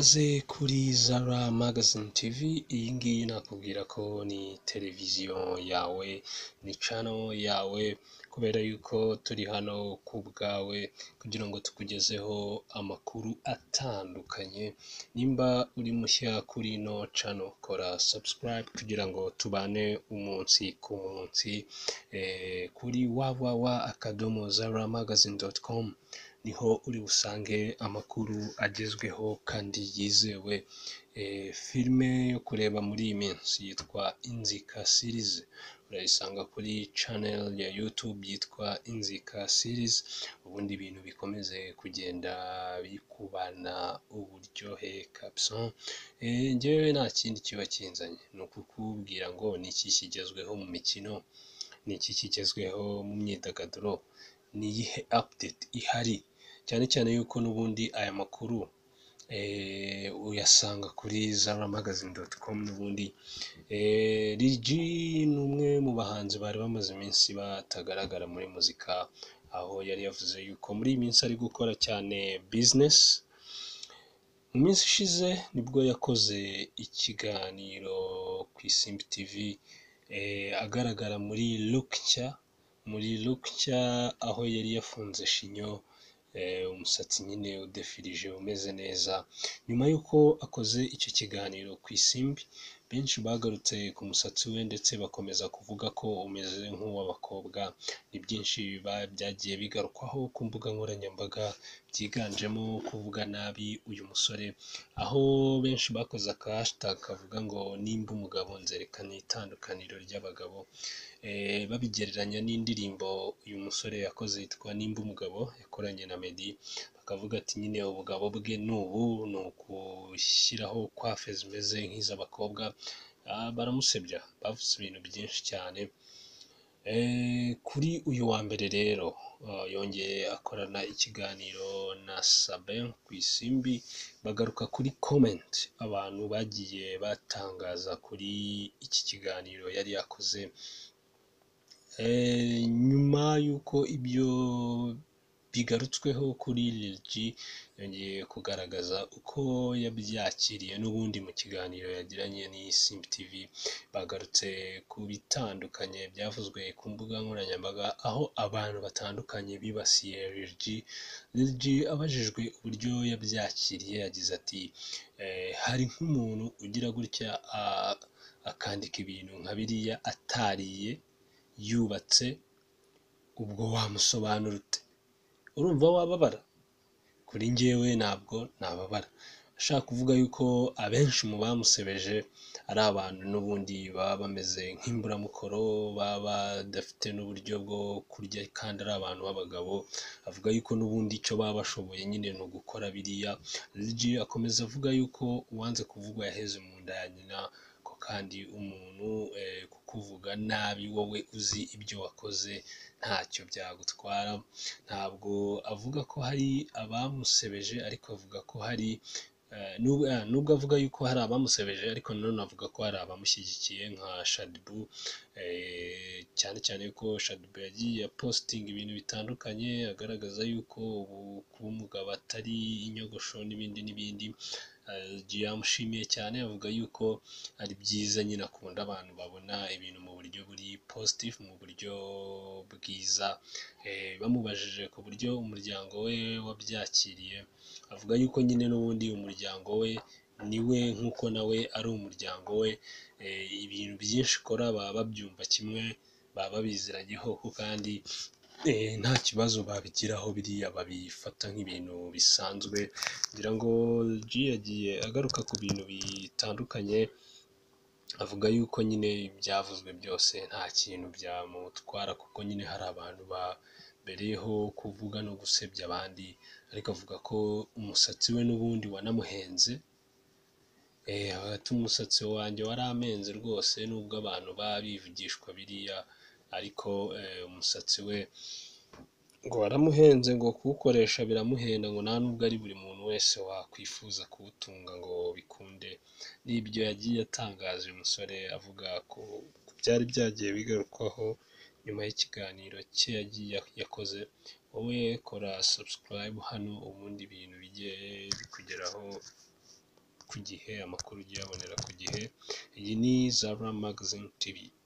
Kaze kuri Zara Magazine TV, iyi ngiyi nakubwira ko ni televiziyo yawe, ni channel yawe, kubera yuko turi hano ku bwawe kugira ngo tukugezeho amakuru atandukanye. Nimba uri mushya kuri ino channel, kora subscribe kugira ngo tubane umunsi ku munsi kuri www.zaramagazine.com. niho uri busange amakuru agezweho kandi yizewe. Filime yo kureba muri iyi minsi yitwa Inzika Series, urayisanga kuri channel ya YouTube yitwa Inzika Series. Ubundi ibintu bikomeze kugenda bikubana uburyohe kabisa. Njyewe nta kindi kiba kinzanye, ni ukukubwira ngo ni iki kigezweho mu mikino, ni iki kigezweho mu myidagaduro, ni iyihe update ihari, cyane cyane yuko n'ubundi aya makuru uyasanga kuri zaramagazine.com. n'ubundi Lil G ni umwe mu bahanzi bari bamaze iminsi batagaragara muri muzika, aho yari yavuze yuko muri iyi minsi ari gukora cyane business. Mu minsi ishize nibwo yakoze ikiganiro ku Isimbi TV, agaragara muri look nshya, aho yari yafunze shinyo, umusatsi nyine udefirije umeze neza. Nyuma y'uko akoze icyo kiganiro ku Isimbi, benshi bagarutse ku musatsi we ndetse bakomeza kuvuga ko umeze nk'uw'abakobwa. Ni byinshi byagiye bigarukwaho ku mbuga nkoranyambaga, byiganjemo kuvuga nabi uyu musore, aho benshi bakoze aka hashtag kavuga ngo nimba umugabo nzerekana itandukaniro ry'abagabo, babigereranya n'indirimbo uyu musore yakoze yitwa Nimba Umugabo yakoranye na Meddy. Bakavuga ati nyine ubugabo bwe n'ubu ni ukushyiraho kwafe zimeze nk'iz'abakobwa. Baramusebya, bavuze ibintu byinshi cyane. Kuri uyu wa mbere rero yongeye akorana ikiganiro na Sabin ku Isimbi, bagaruka kuri comment abantu bagiye batangaza kuri iki kiganiro yari yakoze. Nyuma y'uko ibyo bigarutsweho kuri Lil G, yongeye kugaragaza uko yabyakiriye n'ubundi mu kiganiro yagiranye n'Isimbi TV. Bagarutse ku bitandukanye byavuzwe ku mbuga nkoranyambaga, aho abantu batandukanye bibasiye Lil G. Lil G abajijwe uburyo yabyakiriye yagize ati hari nk'umuntu ugira gutya akandika ibintu nka biriya atariye, yubatse, ubwo wamusobanura ute? Urumva wababara? Kuri njyewe ntabwo nababara. Ashaka kuvuga yuko abenshi mu bamusebeje ari abantu n'ubundi baba bameze nk'imburamukoro, baba badafite n'uburyo bwo kurya kandi ari abantu b'abagabo. Avuga yuko n'ubundi icyo baba bashoboye nyine ni ugukora biriya. Lil G akomeza avuga yuko uwanze kuvugwa yaheze mu nda ya nyina, ko kandi umuntu kukuvuga nabi wowe uzi ibyo wakoze ntacyo byagutwara. Ntabwo avuga ko hari abamusebeje, ariko avuga ko hari nubwo avuga yuko hari abamusebeje, ariko nanone avuga ko hari abamushyigikiye nka Shadyboo, cyane cyane yuko Shadyboo yagiye apostinga ibintu bitandukanye agaragaza yuko ubu kuba umugabo atari inyogosho n'ibindi n'ibindi. Yamushimiye cyane, avuga yuko ari byiza nyine, akunda abantu babona ibintu mu buryo buri positive, mu buryo bwiza. Bamubajije ku buryo umuryango we wabyakiriye, avuga yuko nyine n'ubundi umuryango we niwe nk'uko nawe ari umuryango we. Ibintu byinshi akora baba babyumva kimwe, baba babiziranyeho, kandi nta kibazo babigiraho, biriya babifata nk'ibintu bisanzwe. Ngira ngo G yagiye agaruka ku bintu bitandukanye, avuga yuko nyine ibyavuzwe byose nta kintu byamutwara, kuko nyine hari abantu babereyeho kuvuga no gusebya abandi. Ariko avuga ko umusatsi we n'ubundi wanamuhenze. Hagati umusatsi wanjye waramenze rwose, nubwo abantu baba bivugishwa biriya, ariko umusatsi we ngo waramuhenze, ngo kuwukoresha biramuhenda, ngo nta nubwo ari buri muntu wese wakwifuza kuwutunga ngo bikunde. N'ibyo yagiye atangaza uyu musore, avuga ko byari byagiye bigarukwaho nyuma y'ikiganiro cye yagiye yakoze. Wowe kora subscribe hano, ubundi ibintu bigiye bikugeraho ku gihe, amakuru ujye uyabonera ku gihe. Iyi ni Zara Magazine TV.